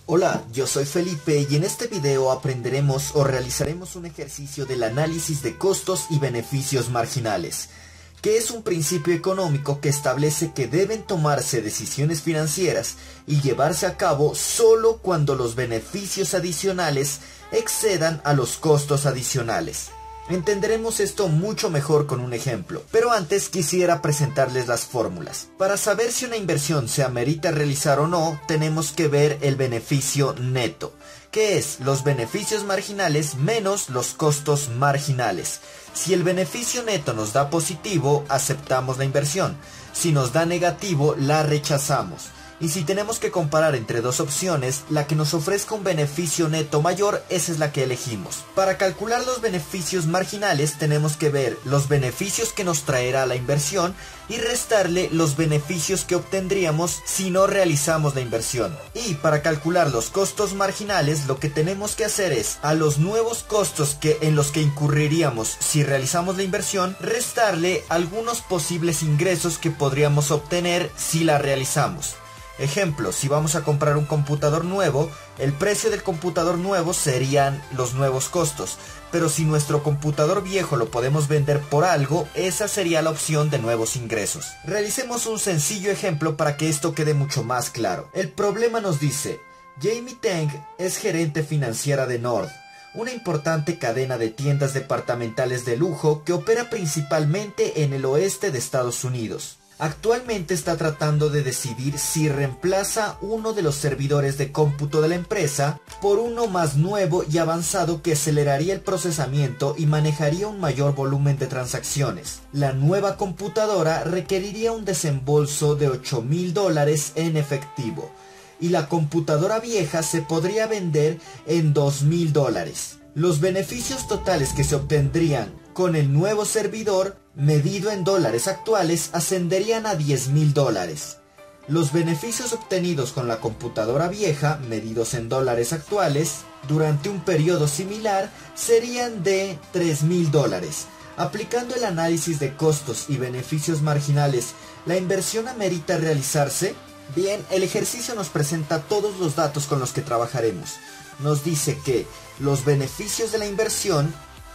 Hola, yo soy Felipe y en este video aprenderemos o realizaremos un ejercicio del análisis de costos y beneficios marginales, que es un principio económico que establece que deben tomarse decisiones financieras y llevarse a cabo solo cuando los beneficios adicionales excedan a los costos adicionales. Entenderemos esto mucho mejor con un ejemplo, pero antes quisiera presentarles las fórmulas. Para saber si una inversión se amerita realizar o no, tenemos que ver el beneficio neto, que es los beneficios marginales menos los costos marginales. Si el beneficio neto nos da positivo, aceptamos la inversión. Si nos da negativo, la rechazamos. Y si tenemos que comparar entre dos opciones, la que nos ofrezca un beneficio neto mayor, esa es la que elegimos. Para calcular los beneficios marginales tenemos que ver los beneficios que nos traerá la inversión y restarle los beneficios que obtendríamos si no realizamos la inversión. Y para calcular los costos marginales lo que tenemos que hacer es a los nuevos costos en los que incurriríamos si realizamos la inversión, restarle algunos posibles ingresos que podríamos obtener si la realizamos. Ejemplo, si vamos a comprar un computador nuevo, el precio del computador nuevo serían los nuevos costos, pero si nuestro computador viejo lo podemos vender por algo, esa sería la opción de nuevos ingresos. Realicemos un sencillo ejemplo para que esto quede mucho más claro. El problema nos dice, Jamie Teng es gerente financiera de Nord, una importante cadena de tiendas departamentales de lujo que opera principalmente en el oeste de Estados Unidos. Actualmente está tratando de decidir si reemplaza uno de los servidores de cómputo de la empresa por uno más nuevo y avanzado que aceleraría el procesamiento y manejaría un mayor volumen de transacciones. La nueva computadora requeriría un desembolso de $8,000 en efectivo y la computadora vieja se podría vender en $2,000. Los beneficios totales que se obtendrían con el nuevo servidor, medido en dólares actuales, ascenderían a $10,000. Los beneficios obtenidos con la computadora vieja, medidos en dólares actuales, durante un periodo similar, serían de $3,000. Aplicando el análisis de costos y beneficios marginales, ¿la inversión amerita realizarse? Bien, el ejercicio nos presenta todos los datos con los que trabajaremos. Nos dice que los beneficios de la inversión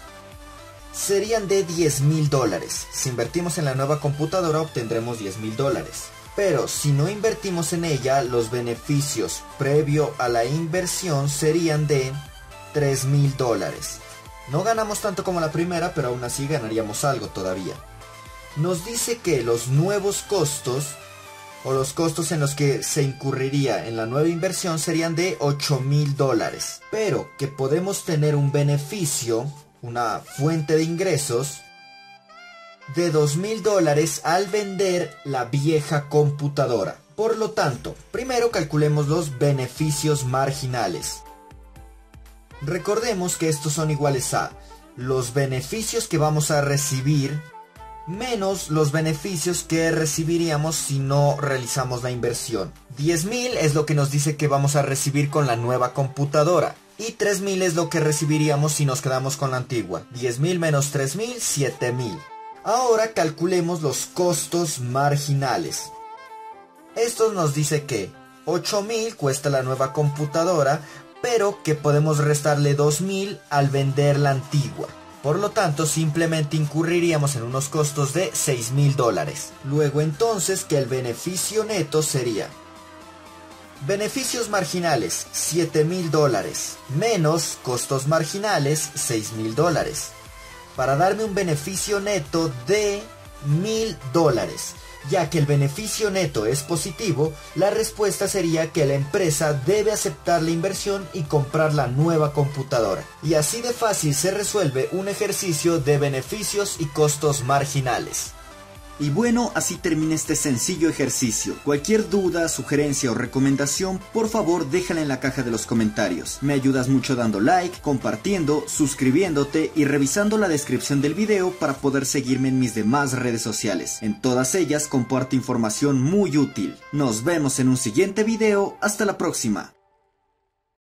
serían de $10,000. Si invertimos en la nueva computadora obtendremos $10,000. Pero si no invertimos en ella, los beneficios previo a la inversión serían de $3,000. No ganamos tanto como la primera, pero aún así ganaríamos algo todavía. Nos dice que los nuevos costos o los costos en los que se incurriría en la nueva inversión serían de $8,000. Pero que podemos tener un beneficio, una fuente de ingresos de $2,000 al vender la vieja computadora. Por lo tanto, primero calculemos los beneficios marginales. Recordemos que estos son iguales a los beneficios que vamos a recibir menos los beneficios que recibiríamos si no realizamos la inversión. 10,000 es lo que nos dice que vamos a recibir con la nueva computadora. Y 3,000 es lo que recibiríamos si nos quedamos con la antigua. 10,000 menos 3,000, 7,000. Ahora calculemos los costos marginales. Esto nos dice que 8,000 cuesta la nueva computadora, pero que podemos restarle 2,000 al vender la antigua. Por lo tanto, simplemente incurriríamos en unos costos de $6,000. Luego entonces que el beneficio neto sería beneficios marginales, $7,000, menos costos marginales, $6,000, para darme un beneficio neto de $1,000. Ya que el beneficio neto es positivo, la respuesta sería que la empresa debe aceptar la inversión y comprar la nueva computadora. Y así de fácil se resuelve un ejercicio de beneficios y costos marginales. Y bueno, así termina este sencillo ejercicio. Cualquier duda, sugerencia o recomendación, por favor déjala en la caja de los comentarios. Me ayudas mucho dando like, compartiendo, suscribiéndote y revisando la descripción del video para poder seguirme en mis demás redes sociales. En todas ellas comparto información muy útil. Nos vemos en un siguiente video. Hasta la próxima.